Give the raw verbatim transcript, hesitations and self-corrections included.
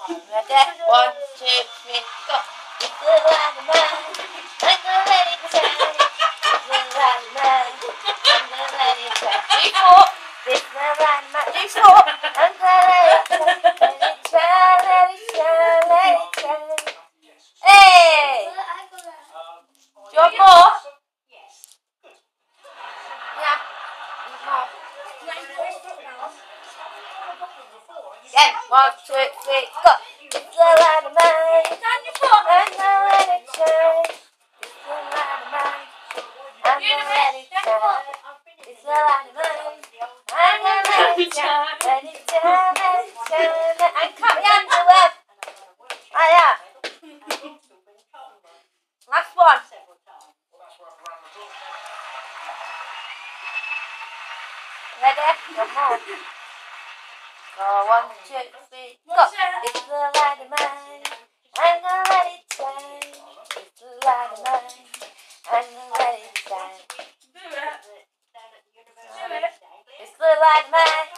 Ready? One, two, three, go. It's the light of mine. I'm gonna let it shine. It's the light of mine. I'm gonna let it shine. Three, four. It's the light of mine. Three, four. I'm gonna let it shine. Let it shine, let it shine, let it shine. Hey! Do you want more? Yeah. More. Again. One, two, three, go. It's the light of mine. I'm gonna let it shine. It's the light of mine. I'm gonna let it shine. It's the light of mine. I'm gonna let it shine. Let it shine, let it shine. And cut the underwear. Like that. Last one. Ready? One more. Go, one, two, three, go. It's the light of mine. I'm gonna let it shine. It's the light of mine. I'm gonna let it shine. It's the light of mine.